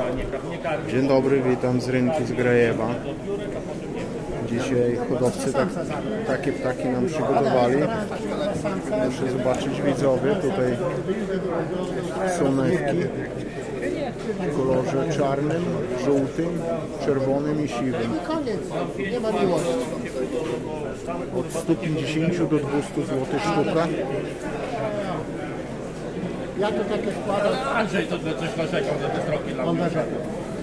Dzień dobry, witam z rynku z Grajewa. Dzisiaj hodowcy takie ptaki nam przygotowali. Muszę zobaczyć, widzowie, tutaj są newki w kolorze czarnym, żółtym, czerwonym i siwym. Od 150 do 200 zł sztuka. Ja to takie wkładam. Andrzej, to coś narzekał na te stroki dla On mnie. narzekał.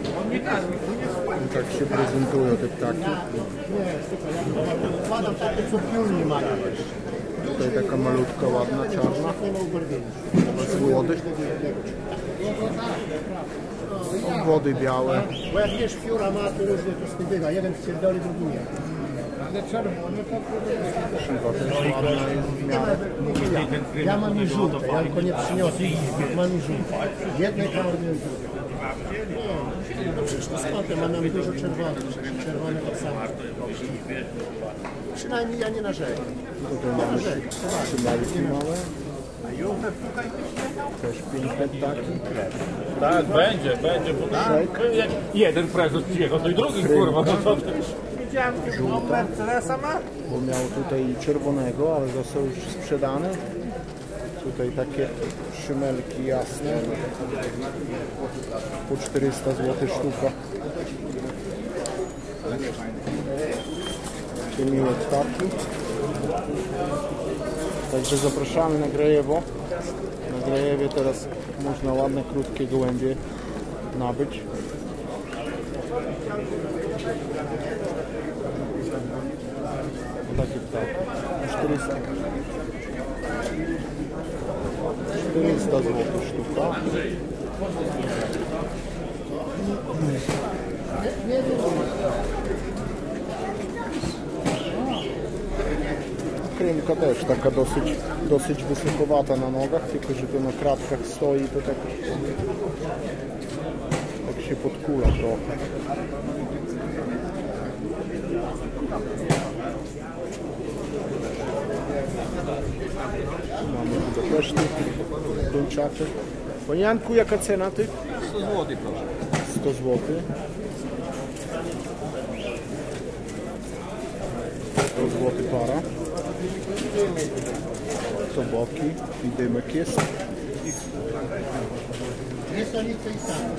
Tak się prezentują te ptaki. Nie, super. Ja wkładam takie, co piórni mają. Tutaj taka malutka, ładna, czarna. Nie ma ubarwienia. Z włody. Włody białe. Bo jak wiesz, pióra ma, to różnie to spytywa. Jeden wpierdoli, drugi nie. Ale czerwony to... Siwa też ładna jest w miarę. Ja mam i żółte, ja tylko nie przyniosę. Mam i żółte. Jednej czarnej i drugiej. No przecież to skąd? Ja mam dużo czerwonych. Czerwone tak samo. Przynajmniej ja nie narzekam. Tutaj mamy szybajki małe. Też piękne ptaki. Tak, będzie, bo jak jeden prezes przyjechał, to i drugi, kurwa, to co ty? Widziałem, że Mercedesa ma? Bo miał tutaj czerwonego, ale został już sprzedany. Tutaj takie szymelki jasne. Po 400 zł sztuka. Takie miłe ptaki. Także zapraszamy na Grajewo. Na Grajewie teraz można ładne, krótkie gołębie nabyć. Takie ptaki. 400 zł sztuka. Krymka też taka dosyć wysokowata na nogach, tylko że to na kratkach stoi, to tak się podkula trochę. Mamy Budapeszty, kończaczek. Panie Janku, jaka cena tych? 100 zł, proszę. 100 zł. 100 zł para. To boki, widymek jest. Jest to nic i samo.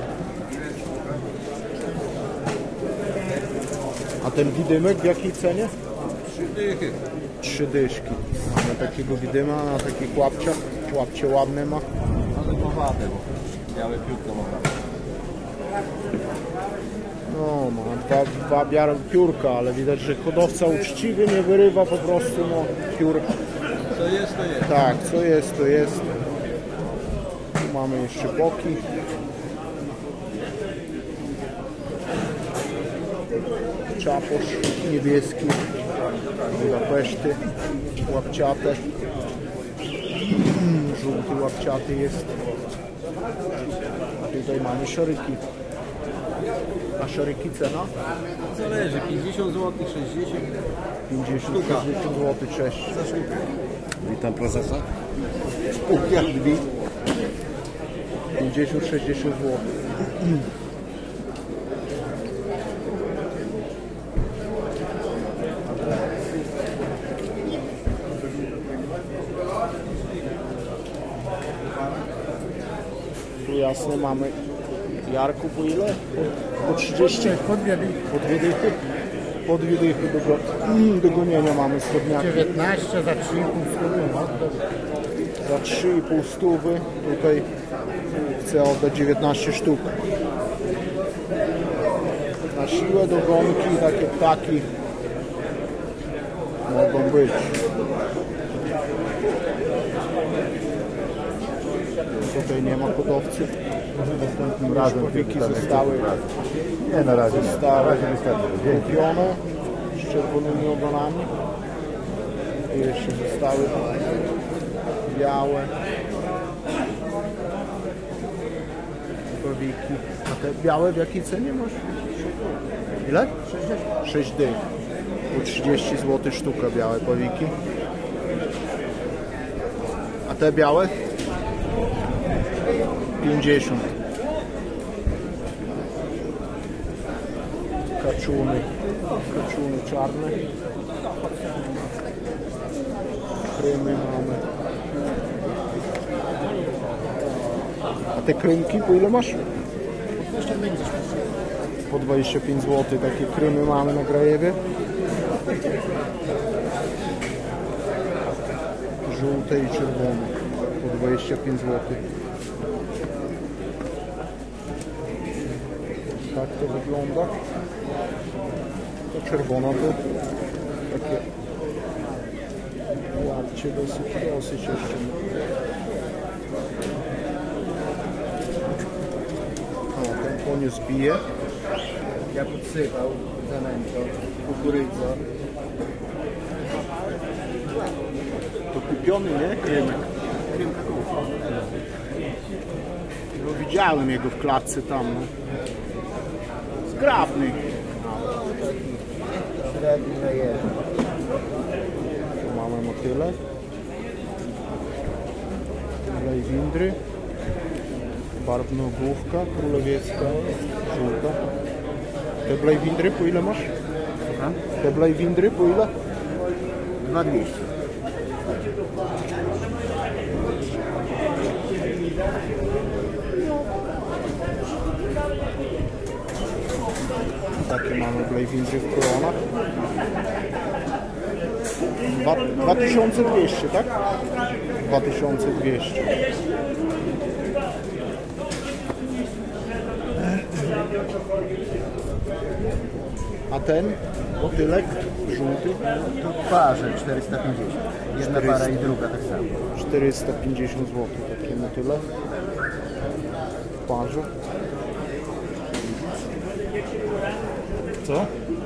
A ten widymek w jakiej cenie? 3 dychy. 3 dyszki. Mamy takiego widyma na takich łapciach. Łapcie ładne ma. Ale ma wadę, bo białe piórko ma wadę. No, ma dwa białe piórka, ale widać, że hodowca uczciwy nie wyrywa po prostu piór. Co jest, to jest. Tak, co jest, to jest. Tu mamy jeszcze boki. Czaposz niebieski, Budapeszty, łapciate. Żółty łapciaty jest. A tutaj mamy szaryki. A szaryki cena? Zależy, 50 zł, 60 50-60 zł, cześć. za sztukę. Witam prezesa. Spółka drzwi. 50-60 zł. Tu jasne mamy. Jarku, po ile? Po 30? Po dwie dychy. Po 2 dychy? Po 2 dychy do gonienia mamy wschodniaki. 19 za 3,5 stówy. Za 3,5 stówy. Tutaj chcę oddać 19 sztuk. Na siłę do gonki takie ptaki mogą być. Tutaj nie ma hodowcy. Następnym razem powiki zostały. Nie, na razie Zostały wystarczy. kupione z czerwonymi ogonami. I jeszcze zostały białe powiki. A te białe w jakiej cenie masz? Ile? 6 dych. Po 30 zł sztuka białe powiki. A te białe? 50. Kaczuny czarne. Krymy mamy. A te krymki po ile masz? Po 25 zł. Takie krymy mamy na Grajewie. Żółte i czerwone. Po 25 zł. Tak to wygląda. To czerwona to takie łapcie dosyć jeszcze. O, ten konie zbije. Ja podsypał zanęto, kukurydza. To kupiony, nie? Krymek. No, widziałem jego w klatce tam. No. Zgrabny. Średni na jeden. Tu mamy motyle. Lejwindry. Barwnogłówka, królewiecka, żółta. Te blajwindry po ile masz? Te blajwindry po ile? 2200. Takie mamy blajwindry w koronach. 2200, tak? 2200. A ten motylek żółty? To w parze 450. Jedna 400. para i druga tak samo. 450 zł takie motyle w parze. Co?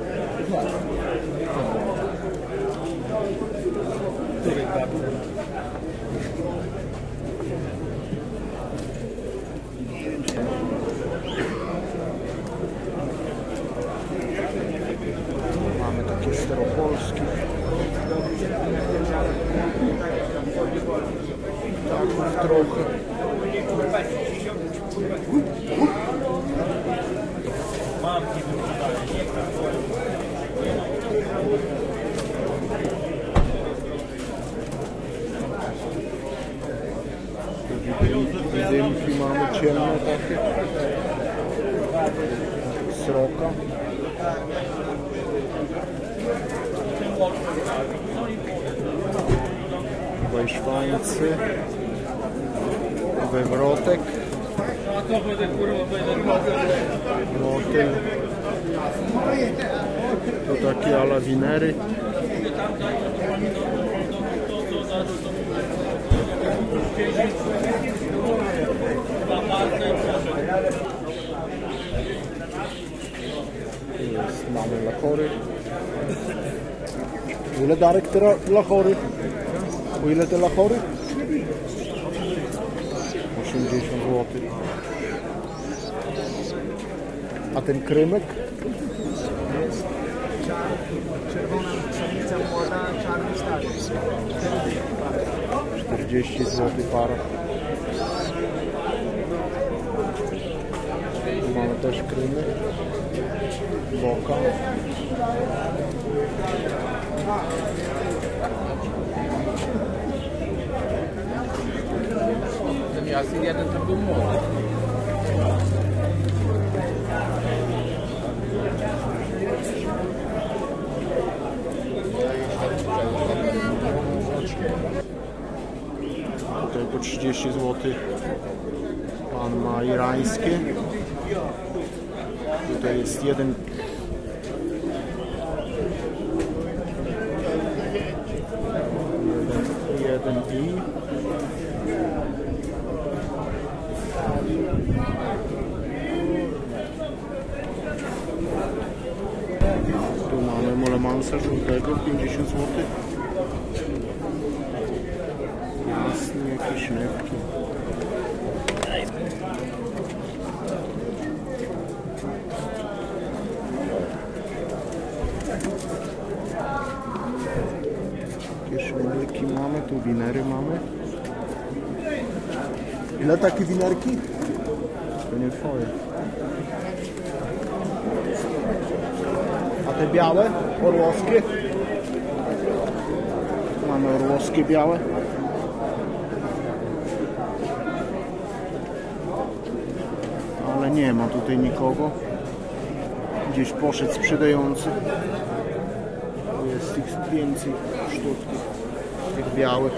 Mamy takie staropolskie. Tak, trochę. Dymki mamy ciemne takie. Sroka. Wejszwańcy. Wywrotek. Motyl. To takie alawinery. Jest, mamy lachory. Ile Darek te lachory? Po ile te lachory? 80 zł. A ten krymek? Czerwona pszenica młoda, czarny stary. 40 zł para. Tu mamy też krymy. Boka. Ten Jasir jeden to był młody. Tutaj po 30 zł. Pan ma irańskie. Tutaj jest jeden. Jeden i. Tu mamy molemansa żółtego, 50 zł. Jasne, jakieś newki. Jakieś szmelki mamy, tu winery mamy. Ile takie winerki? To nie twoje. Te białe, orłowskie. Mamy orłowskie białe. Ale nie ma tutaj nikogo. Gdzieś poszedł sprzedający. Jest ich więcej sztuki tych białych.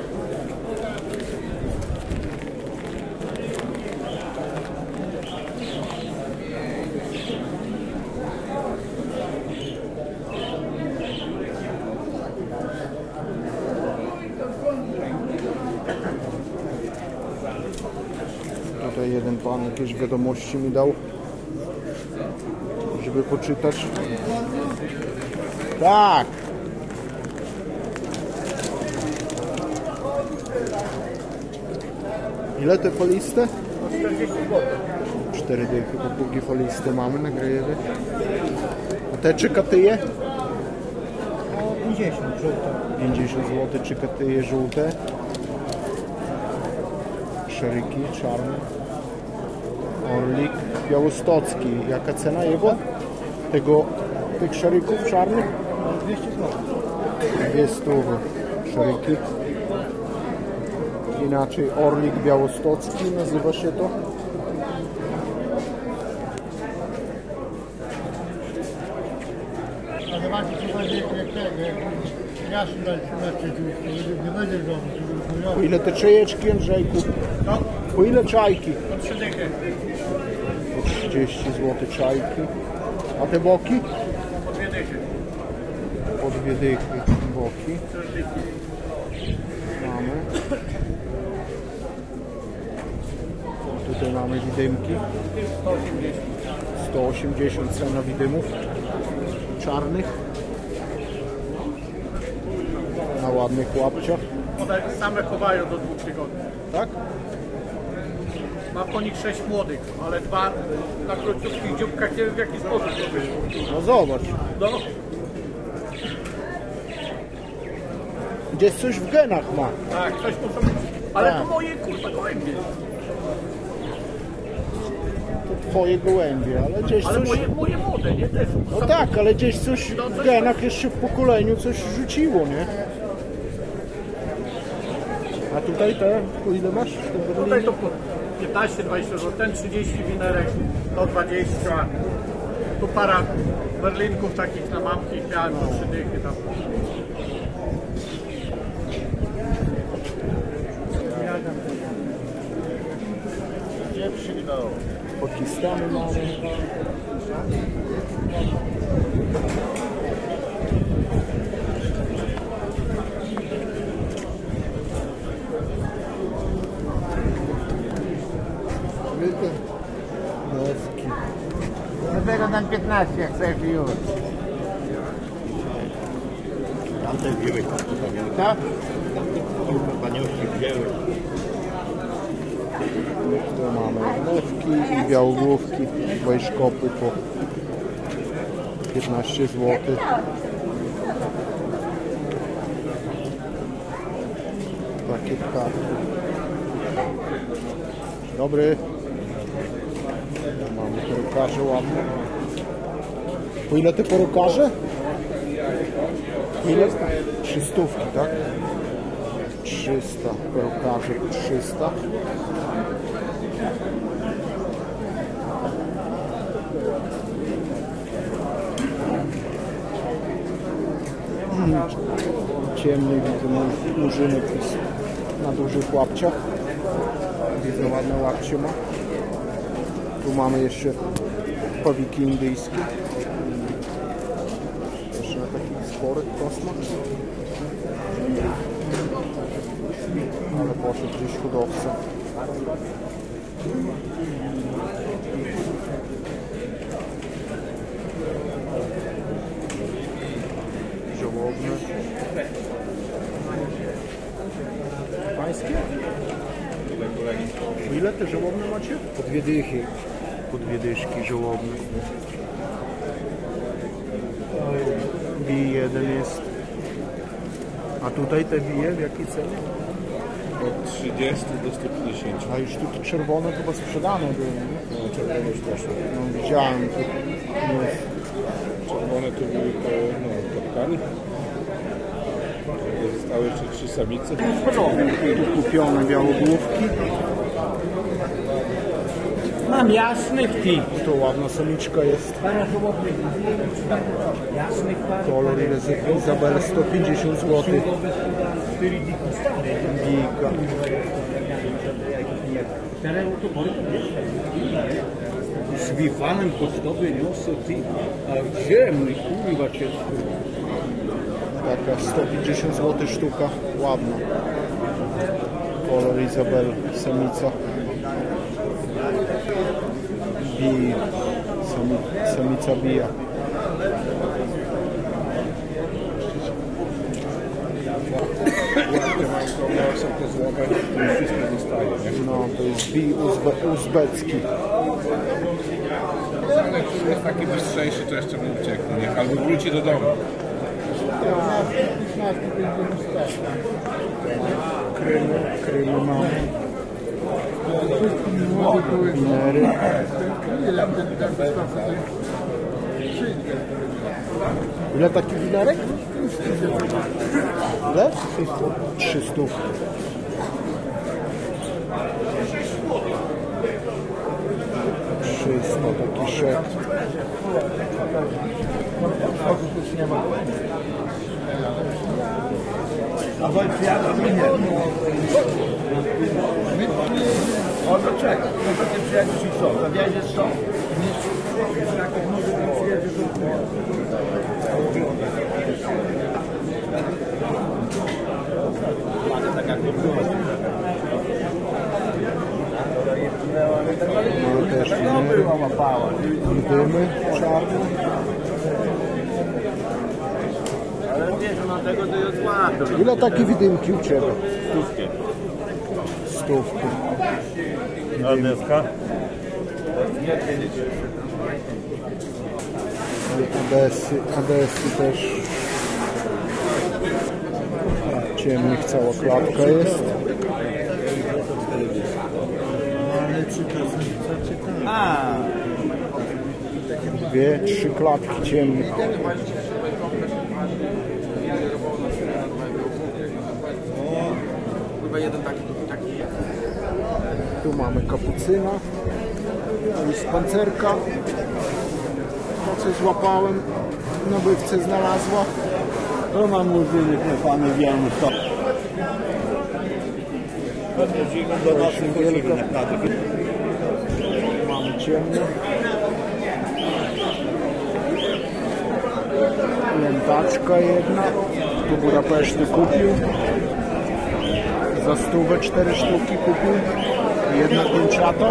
Tutaj jeden pan jakieś wiadomości mi dał, żeby poczytać. Tak! Ile te foliste? 4 dychy, popługi foliste mamy na Grajewie. A te czy katyje? 50 żółte. 50 zł czy katyje żółte. Szaryki czarne. Orlik białostocki. Jaka cena jego? Tych szaryków czarnych? 200 zł. 200 szaryki. Inaczej orlik białostocki nazywa się to. A zobaczcie, co będzie jak jasno nie będzie robić. Po ile te czajeczki, Andrzejku? Po ile czajki? Po 3 dychy. Po 30 zł czajki. A te boki? Po 2 dychy. Po 2 dychy boki. Mamy. Tutaj mamy widymki. 180 cena widymów czarnych. Na ładnych łapciach. One same chowają do 2 tygodni. Tak? Ma po nich 6 młodych, ale 2 na króciutkich dzióbkach nie wiem w jaki sposób to wyszło. No zobacz. No, Gdzieś coś w genach ma. tak, coś muszą być. Ale Tak. to moje kurwa gołębie. To twoje gołębie, ale gdzieś Ale coś... moje młode, nie też. No tak, ale gdzieś coś w genach jeszcze w pokoleniu coś rzuciło, nie? A tutaj te, po ile masz? Tutaj to po 15-20 zł, ten 30 winerek, to 20. Tu para berlinków takich na mamki miałem po 3 dychy tam. Pakistany mamy. Nowki. Dlatego dam 15, jak chcesz już. Tamte wzięły Tak? panioszki wzięły. Tu mamy nowki i białogłówki. Wejszkopy po 15 zł. Takie karty. Dobry. Mamy perukarze ładne. Po ile te perukarze? Ile? 300, tak? 300 perukarzy, 300. Ciemny widzę murzynek jest na dużych łapciach. Widzę ładne łapcie ma. Tu mamy jeszcze pawiki indyjskie. Jeszcze na takich sporych kosmach. Ale poszedł gdzieś hodowca. Żołobne. Pańskie? Ile te żołobne macie? Po 2 dychy. Po 2 dyszki żołobne. Bij1 jest. A tutaj te bije w jakiej cenie? Od 30 do 150. A już tu czerwone chyba sprzedane były, nie? No, czerwone już poszło. No widziałem, to jest Czerwone to były kotkary. Zostały jeszcze 3 samice. Tu kupione białogłówki. Mam jasnych ty. Tu ładna samiczka jest. Kolor Izabela 150 zł. Gika. Z wifanem pocztowy niosę ty. A gdzie mój kurwa cię? Taka 150 zł sztuka. Ładna. Kolor Izabela, samica. Bije. Samica bija. Łapkę mają problem, są to złapać, to wszystko zostaje, nie? No, to jest bij uzbecki. Ale który jest taki bystrzejszy, to jeszcze mu ucieknie, nie? Albo wróci do domu. Krymy mamy. Winery. Ile taki winerek? Ile? 300. Taki szef. O, do czego? No to ty przyjedziesz i co? Zawieziesz co? Mamy też winery. Dymy czarne. Ale wiesz, na tego to jest łatwo. Ile takie widymki u Ciebie? Stówki. A deska? ADS-y też. Ciemnych cała klatka jest. Dwie, 3 klatki ciemnych. Tu mamy kapucyna. Tu jest pancerka. To co złapałem, nabywcę znalazła. To mam murzyny klepany wielny stop. Mamy ciemne. Lętaczka jedna. Tu Budapeszty kupił. Za 100 4 sztuki kupił. Jedna kończata.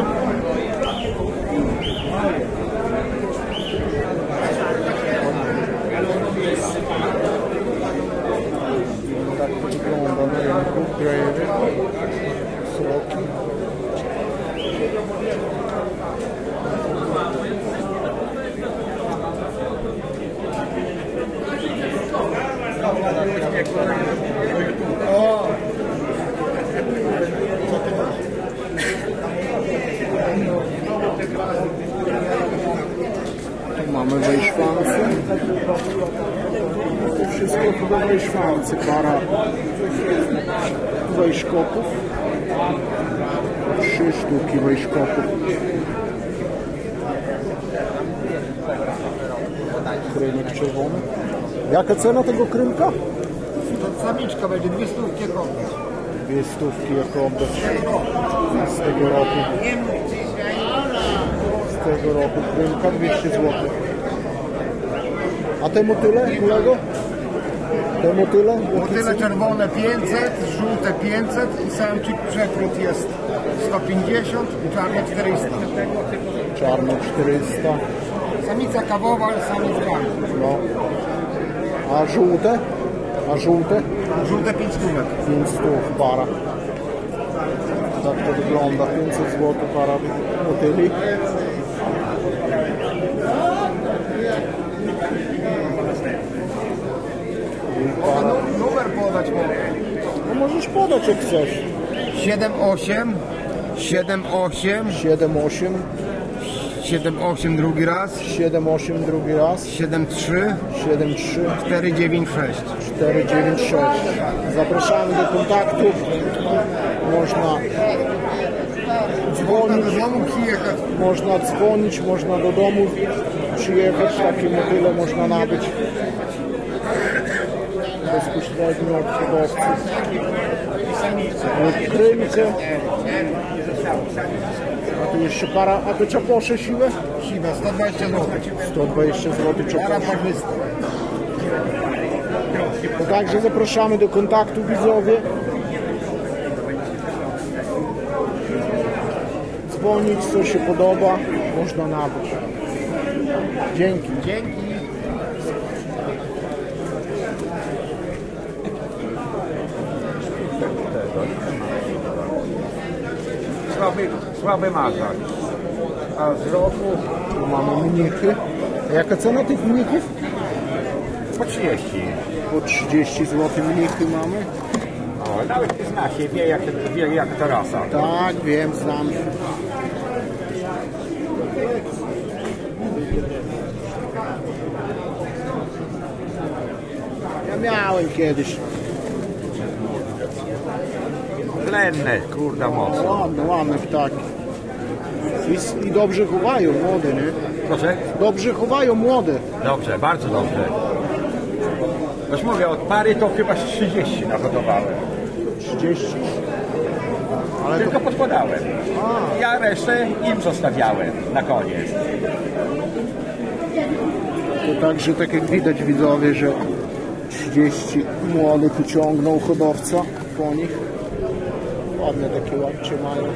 Tak to wygląda na rynku. Grajewy. Sroki. Tu mamy wejszwancy. To wszystko chyba wejszwancy. Para wejszkopów. 3 sztuki wejszkopów. Krymek czerwony. Jaka cena tego krymka? To samiczka będzie 200 jako. 200 jako oddać z tego roku. Z tego roku krymka 200 zł. A te motyle, kolego? Te motyle? Motyle czerwone 500, żółte 500 i samczyk przekrut jest 150 i czarny 400. Czarno 400. Samica kawowa, samiec rank. No. A żółte? A żółte? Żółte 5 stówek. 500 para. Tak to wygląda. 500 zł para motyli. Numer podać mogę. No możesz podać jak chcesz. 78 78 78 7-8 drugi raz, 7-8 drugi raz, 7-3, 7-3, 4-9-6. 496. Zapraszamy do kontaktu. Można dzwonić, można do domu przyjechać, takie motyle można nabyć bezpośrednio od hodowcy. Krymce. A tu jeszcze para, a to czaposze siwe? Siwa, 120 zł. 120 zł czaposze. To także zapraszamy do kontaktu, widzowie. Dzwonić, co się podoba, można nabyć. Dzięki. Dzięki. Słaby mazak. A z roku Tu mamy mnichy. A jaka cena tych mnichów? po 30. Po 30 zł mnichy mamy. O, nawet zna się, wie jak to rasa. Tak, wiem, znam. Ja miałem kiedyś. Tlenne, kurde mocno. Ładne ptaki. I dobrze chowają młode, nie? Proszę? Dobrze chowają młode. Dobrze, bardzo dobrze. Już mówię, od pary to chyba 30 nahodowałem. 30. Ale Tylko podkładałem. Ja resztę im zostawiałem na koniec. to także tak jak widać, widzowie, że 30 młodych uciągnął hodowca po nich. Ładne takie łapcie mają.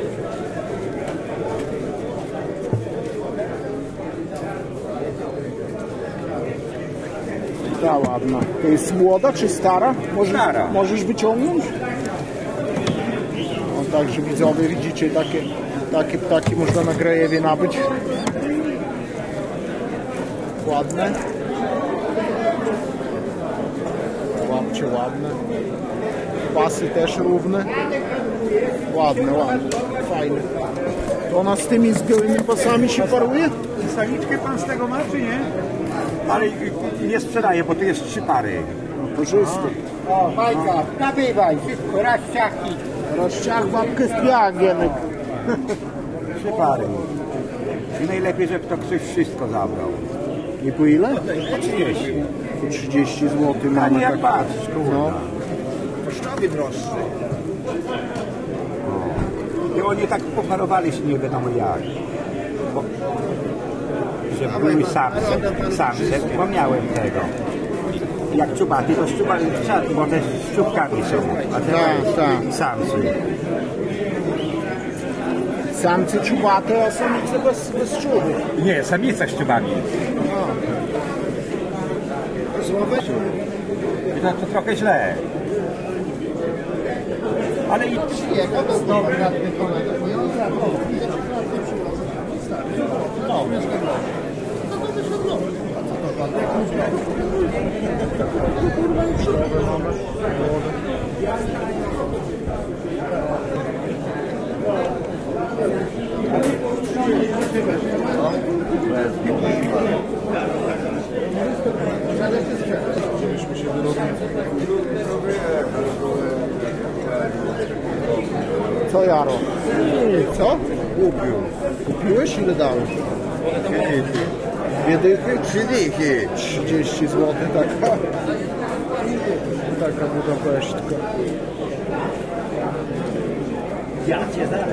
Ta ładna. To jest młoda czy stara? Stara. Możesz wyciągnąć? No, także widzowie, widzicie, takie ptaki można na Grajewie nabyć. Ładne. Łapcie ładne. Pasy też równe. Ładne, fajne. To ona z tymi z białymi pasami się paruje? Samiczkę pan z tego ma, czy nie? Ale nie sprzedaję, bo tu jest 3 pary. Korzysty. O, Majka, nabywaj, szybko, raz ciachki. Rozciach babkę w piach, Gienek. 3 pary. I najlepiej, żeby to ktoś wszystko zabrał. I po ile? Po 30. Po 30 zł A mamy. nie jak tak. patrz, kurde. No. Kosztowie droższe. I oni tak poparowali się nie wiadomo jak. Bo, że były samce, bo miałem tego. Jak czubaty, to czubaty, bo te z czubkami są. A te Tak. samcy. Samce czubate, a samice bez czuby. Nie, samica z czubami. To trochę źle. Ale i Co, Jaro? Co? Kupiłeś? Ile dałeś? 2 dychy? 3 dychy. 30 zł taka Budapesztka. ja cię zaraz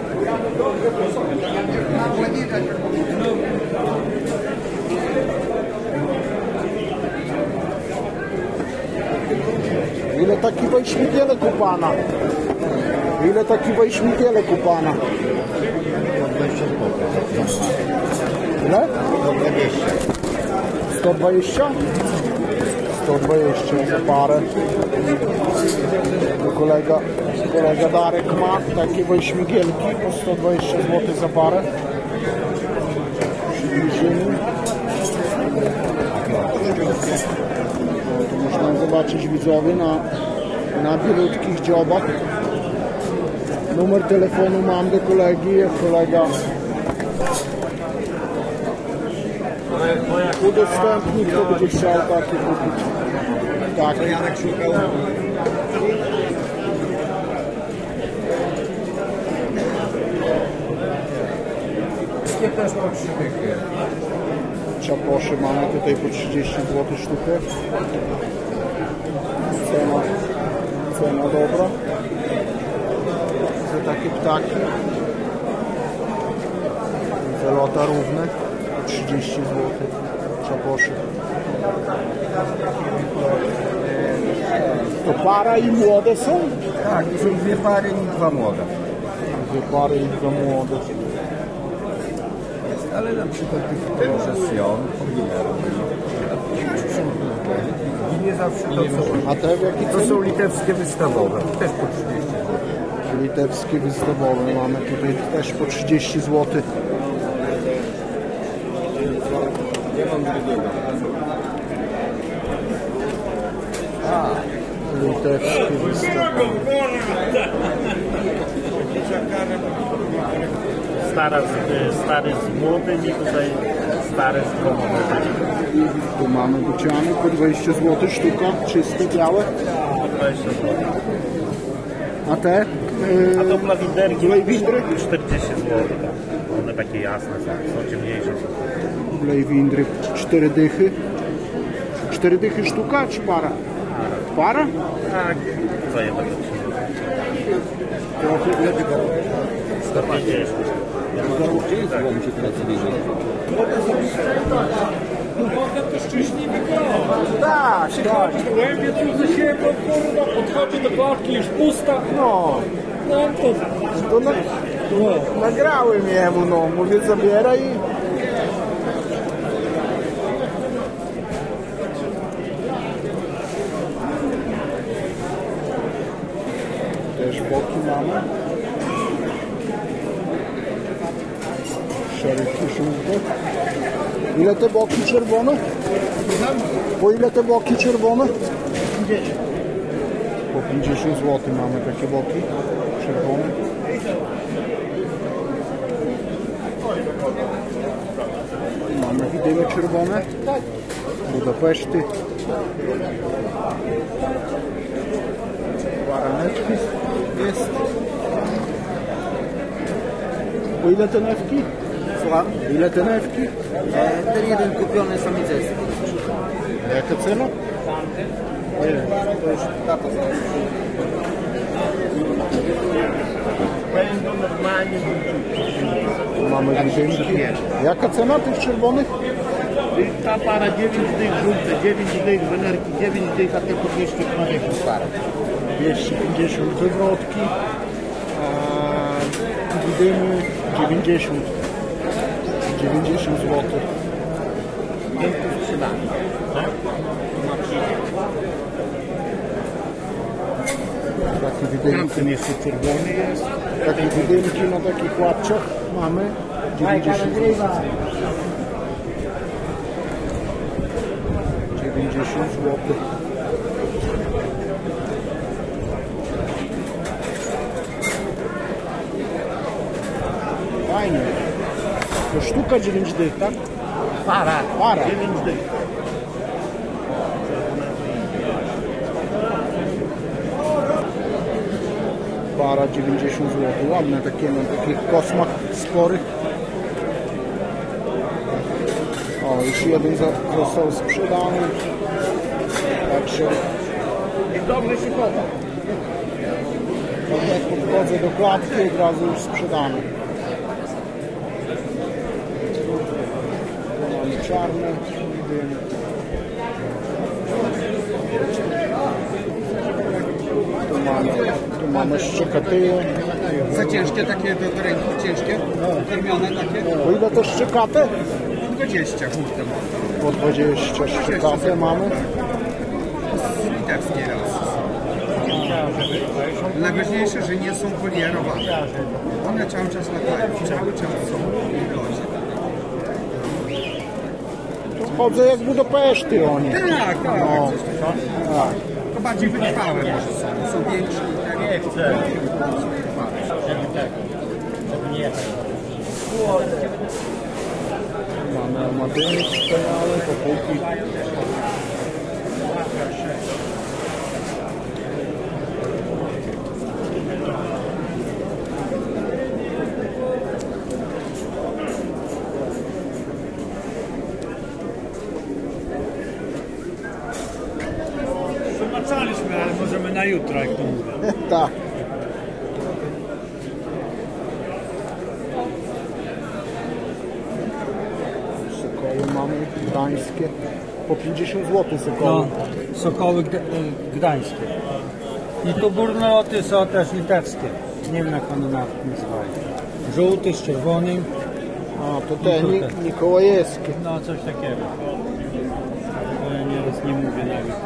Ile taki wejśmigielek u pana? Ile taki wejśmigielek u pana? 120. Ile? 120? 120 za parę. Kolega Darek ma takie wejśmigielki po 120 zł za parę. Przybliżymy. Tu można zobaczyć, widzowie, na bielutkich dziobach. Numer telefonu mam do kolegi, jak kolega udostępni, kto będzie chciał takie kupić. Tak. Janek szukał. Wszystkie też po 3 dychy. Czaposze mamy tutaj po 30 zł sztukę. Cena dobra. Za takie ptaki. Za lata równe. 30 zł. Czaposze. To para i młode są? Tak, są 2 pary i 2 młode. 2 pary i 2 młode. Ale na przykład tych może Sion, i nie zawsze to są. A te w jakiej To cenie? są litewskie wystawowe, też po 30 zł. Litewskie wystawowe mamy tutaj też po 30 zł. Nie mam drugiego. Litewskie wystawowe. Stary z młodym i tutaj stare z dwoma. Tu mamy buciany po 20 zł sztuka, czyste, białe. 20 zł. A te? A to blawinderki Blejwindry? 40 zł. One takie jasne są ciemniejsze. Blejwindry 4 dychy. 4 dychy sztuka czy para? Para? Tak, co je będę Trochę ile tylko. 150. Tak, tak. Głębie tu ze siebie, kurwa, podchodzi do klatki, już pusta. No, No to... to nagrałem jemu, no. Mówię, zabieraj. Też boki mamy. Szeryki żółte. Ile te boki czerwone? Po ile te boki czerwone? 50. Po 50 zł mamy takie boki czerwone. Mamy widyle czerwone. Budapeszty. Baranetki jest. Po ile te newki? Słucham? Ile te newki? Ten jeden kupiony samicewski. A jaka cena? To już tato Będą normalnie. Tu mamy widylki. Jaka cena tych czerwonych? Ta para 9 dych, żółte 9 dych, wenerki 9 dych, a te po 250 para. 250 wywrotki, a widymy 90 zł. Sprzedamy. Tak? Takie widymki. Ten jeszcze czerwony jest. Takie widymki na takich łapciach mamy 90 zł. 90 zł. Fajnie. To sztuka 9 dych, tak? Para. Para. 9 dych. Para 90 zł. Ładne takie na takich kosmach sporych. O, już jeden został sprzedany. Także Dobrze się chowa. jak podchodzę do klatki, od razu już sprzedany. Tu mamy czarne. Tu mamy szczekatyje. Za ciężkie takie do ręki, ciężkie? Karmione takie? O ile to szczekate? 20 hurtem. Po 20 szczekate mamy. Litewskie raz. Najważniejsze, że nie są polierowane. One cały czas latają, cały czas są w locie. Chodzę jak Budapeszty oni. Tak, tak. No. Tak. To bardziej wytrwałe może są. Są większe. Nie chcę. Żeby nie jechać. Mamy armadyny wspaniałe, popółki. Przemacaliśmy, ale możemy na jutro, jak to mówię. Tak. Sokoły mamy gdańskie. Po 50 zł sokoły. No, sokoły gdańskie. I tu burnoty są też litewskie. Nie wiem, jak one nazywają. Żółty z czerwonym. A, to te Mikołajewskie. No, coś takiego. To ja nieraz nie mówię nawet.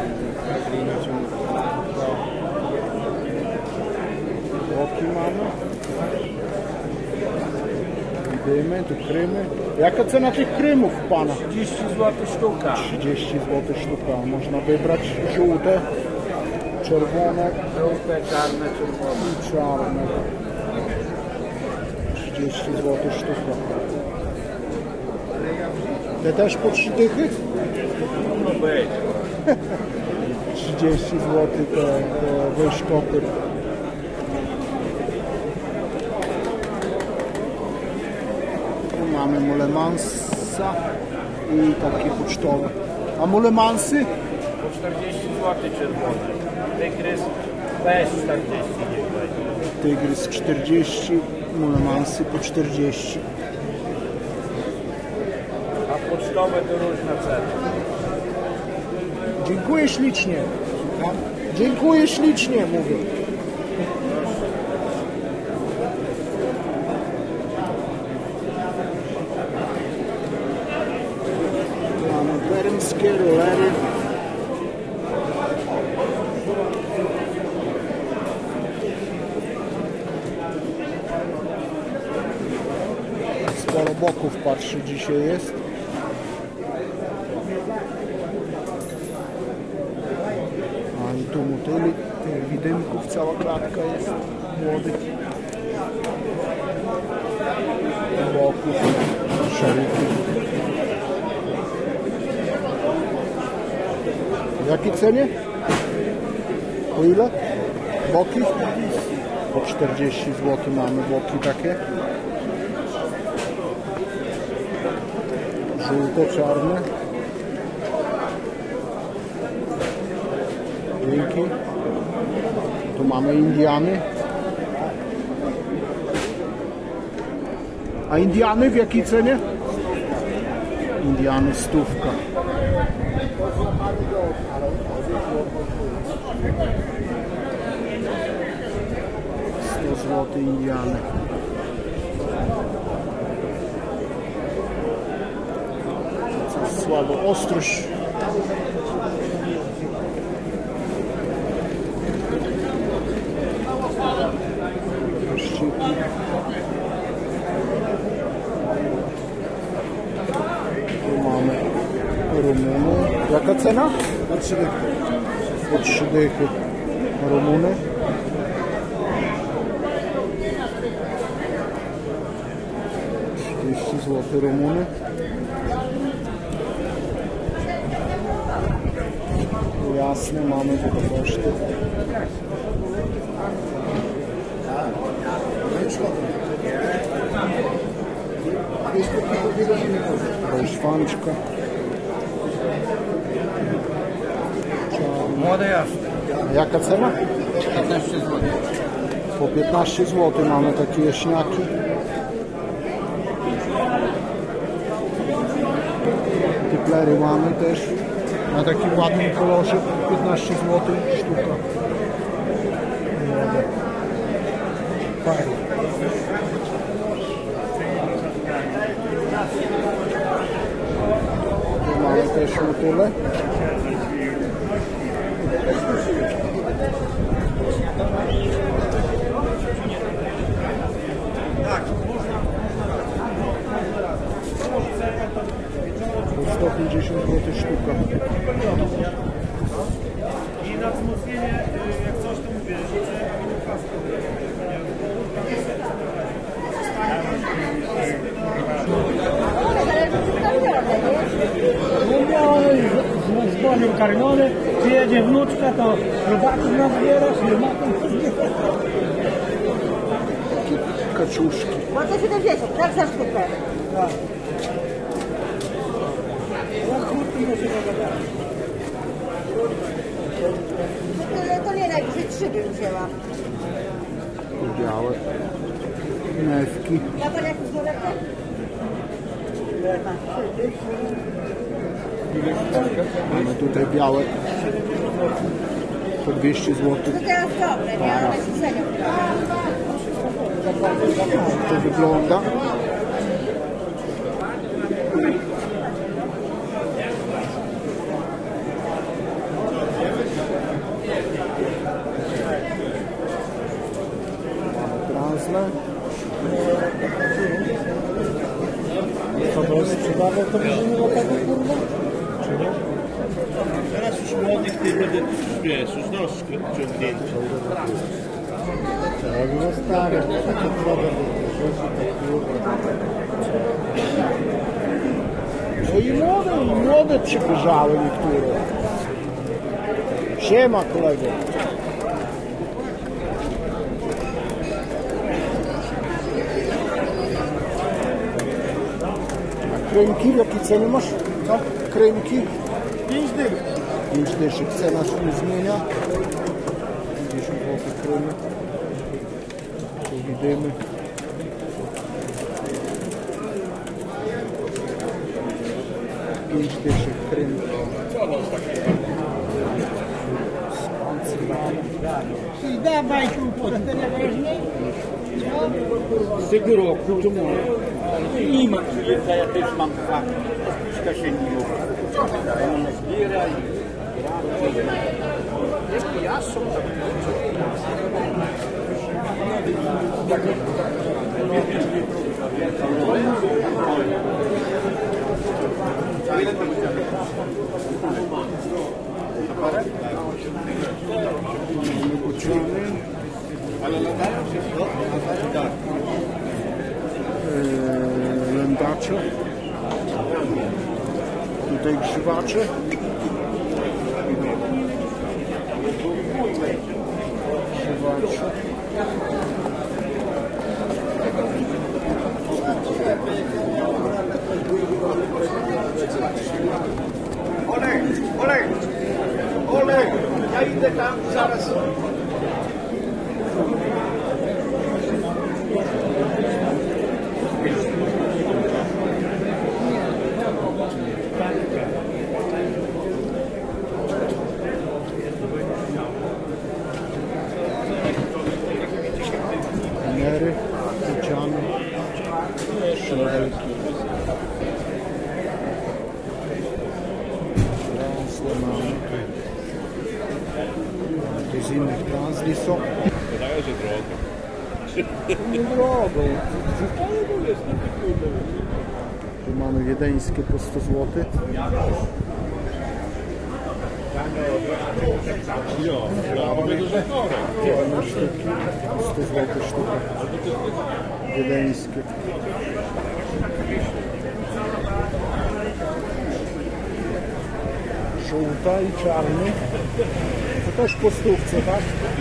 Boki mamy. Dymy, tu krymy. Jaka cena tych krymów pana? 30 zł sztuka. 30 zł sztuka. Można wybrać żółte, czerwone, Żółte, czarne, czerwone. i czarne. 30 zł sztuka. Te też po 3 dychy? No być. 30 zł te wyszkopy. Tu mamy mulemansa i takie pocztowe. A mulemansy? Po 40 zł czerwone. Tygrys też 40 nie będzie. Tygrys 40, mulemansy po 40. A pocztowe to różna cena. Dziękuję ślicznie. Dziękuję ślicznie, mówię. Mamy permskie rolery. Sporo boków, patrzę, dzisiaj jest. A i tu motyli, tych widymków, cała klatka jest młodych. Boków, szeryfy. W jakiej cenie? Po ile? Boki? Po 40 zł mamy boki takie. Żółto-czarne. Dzięki. Tu mamy Indiany. A Indiany w jakiej cenie? Indiany 100. 100 zł Indiany. Coś słabo. Ostrość. Tu mamy Rumuny. Jaka cena? Po 3 dychy. Po 3 dychy. Rumuny. Złote Rumuny. Jasne, mamy tutaj koszty. Szwanczka. Młode jasne. Jaka cena? 15 zł. Po 15 zł mamy takie jaśniaki. Tiplery mamy też na takim ładnym kolorze, 15 zł sztuka. Fajnie. Tu mamy też motyle. Po 150 zł sztuka. I na wzmocnienie, jak coś to mówię, rzucę nakarmiony, przyjedzie wnuczka, to robaków nazbierasz, nie ma tam co zbierać. Kaczuszki. Bardzo 70, tak za sztukę. To nie najwyżej 3 bym wzięła. Białe. Newki. Ja pan jakiś worek? Mamy tutaj białe. Po 200 zł. To teraz dobre, nie? Ale się cenią. To wygląda. Transle. To był sprzedawał, to by nie było tego kurwa? Teraz już młodych ty będę, wiesz, już nożkę ciągnięcie. To było stare, takie drogę No i młode przybieżały niektóre. Siema kolego. A krymki w jakiej cenie masz? No, krymki? 5 dych. 5 dyszek. Cena się nie zmienia. 50 zł krymy. Tu widzimy. Krym. I dawaj kłopotę, to najważniej. Z tego roku to nie ma klienta, ja też mam dwa skasienników. On zbiera i ja są lędacze, tutaj grzywacze, Olej, ja idę tam zaraz. kamery, kuciany, szlejki. Transle mamy. Tu z innych transli są. Wydaje, że drogo. Nie drogą. Tu mamy wiedeńskie po 100 zł. Fajne sztuki. 100 zł sztuka. Wiedeńskie. Żółta i czarny. To też po stówce, tak?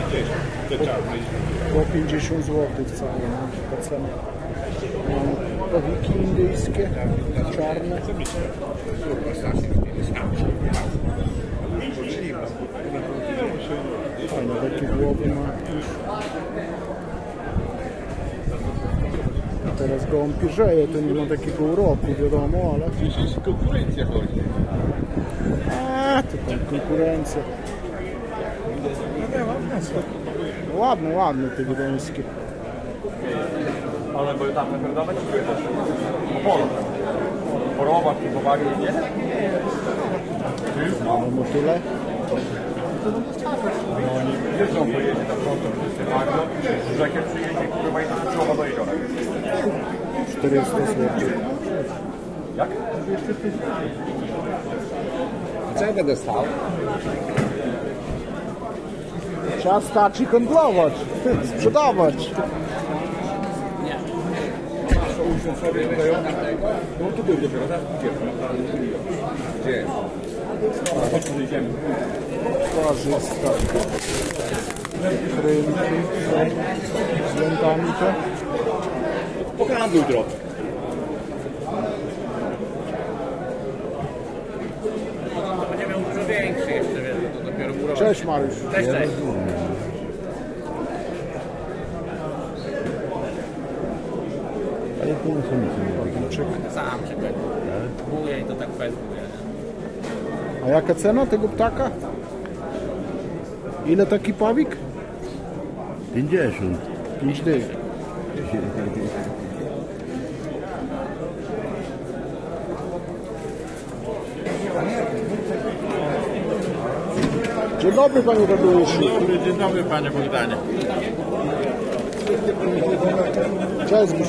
Po 50 zł całe, no, taka cena. Mamy powiki indyjskie, czarne. Fajne takie głowy ma już. Teraz go on pierzeje, to nie ma takiego uroku, wiadomo, ale... Dzisiaj się konkurencja chodzi. To tam konkurencja. Ładne, ładne te wiedeńskie. Ale były tam wydawać czy wydawać? Po polu. Porobach, kupowali, nie? Mamy motyle. Wiedzą, pojedzie tam frontem, wszyscy magno, rzekę przyjedzie, kurwa i tam słowa do jeziora. 400 zł. Jak? co ja będę stał? Trzeba stać i handlować, sprzedawać. No tu był dopiero, tak? Gdzie? Parzysta. Krymki z lętami to. Pohandluj drobny. Będzie miał dużo większy jeszcze, wiesz, to dopiero murować. Cześć Mariusz. Cześć, cześć. Ale to nie są nic. Sam się buje i to tak fezuje. A jaka cena tego ptaka? Ile taki pawik? 50. 5 dych. Dzień dobry panie Tadeuszu. Dzień dobry panie Bogdanie. Cześć Zbysz.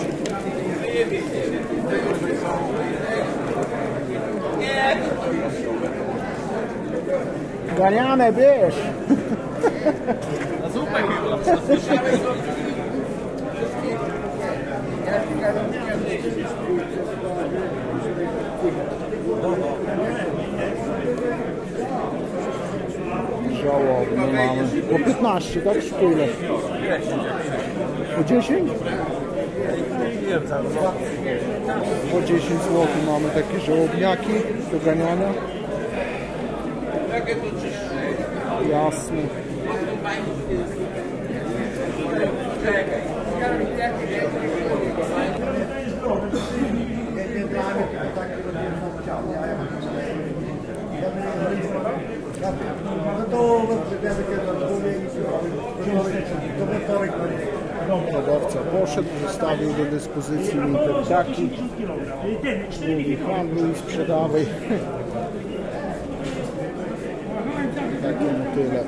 Ganiane, bierz. Na zupę chyba. Żałobne mamy. Po 15, tak? Czy po ile? Po 10? Po 10 zł mamy takie żałobniaki do ganiania. Jasne. Hodowca poszedł, zostawił do dyspozycji mi te ptaki. Mówi handluj i sprzedawaj. Takie motyle.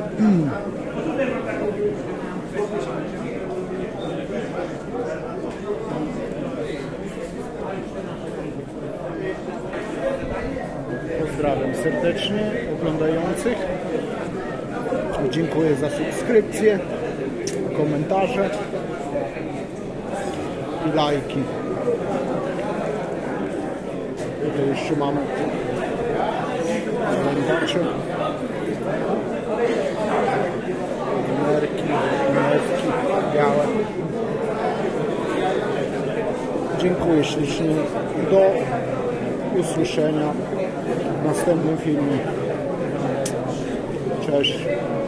Pozdrawiam serdecznie oglądających. Dziękuję za subskrypcję, komentarze i lajki. Tutaj jeszcze mamy oglądacze. Nerki, białe. Dziękuję ślicznie. Do usłyszenia w następnym filmie. Cześć.